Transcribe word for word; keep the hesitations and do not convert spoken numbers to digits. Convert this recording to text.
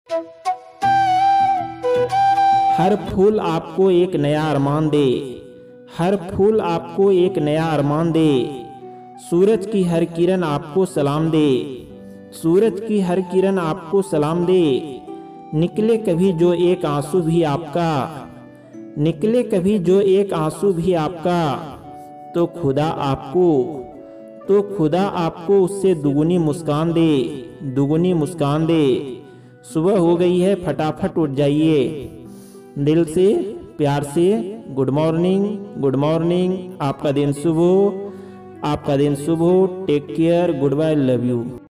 हर फूल आपको एक नया अरमान दे, हर फूल आपको एक नया अरमान दे। सूरज की हर किरण आपको सलाम दे, सूरज की हर किरण आपको सलाम दे। निकले कभी जो एक आंसू भी आपका, निकले कभी जो एक आंसू भी आपका, तो खुदा आपको तो खुदा आपको उससे दुगुनी मुस्कान दे, दुगुनी मुस्कान दे। सुबह हो गई है, फटाफट उठ जाइए। दिल से प्यार से गुड मॉर्निंग, गुड मॉर्निंग। आपका दिन शुभ हो, आपका दिन शुभ हो। Take care, goodbye, love you.